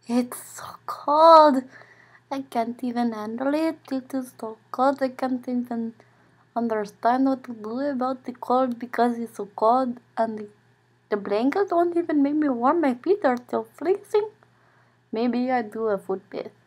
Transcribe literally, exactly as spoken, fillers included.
It's so cold. I can't even handle it. It is so cold. I can't even understand what to do about the cold because it's so cold and the, the blankets don't even make me warm. My feet are still freezing. Maybe I do a foot bath.